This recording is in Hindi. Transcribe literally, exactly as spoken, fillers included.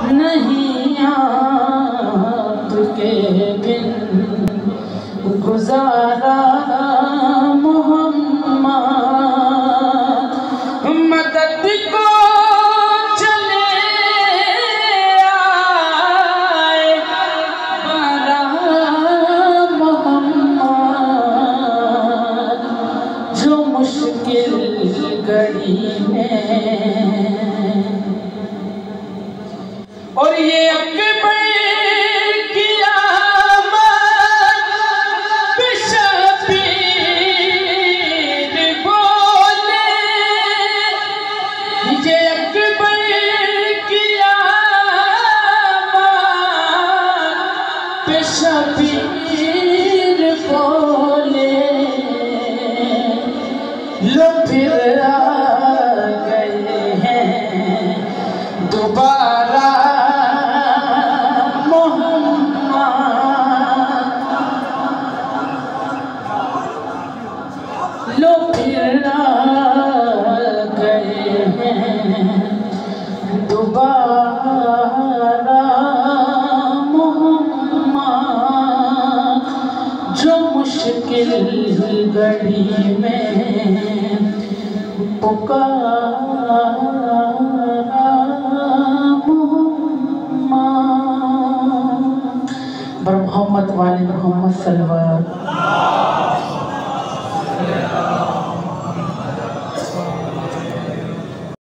नहीं आपके बिन गुजारा मोहम्मद, मदद को चले आए बारा मोहम्मद, जो मुश्किल घड़ी में। और ये अकबर की आमद पे शबीर बोले, ये अकबर की आमद पे शबीर बोले, लो फिर आ गए हैं दोबारा लो फिर आ गए हैं दोबारा मोहम्मद, जो मुश्किल घड़ी में पुकारा मोहम्मद। बर मोहम्मद वाले मोहम्मद सल्लल्लाहु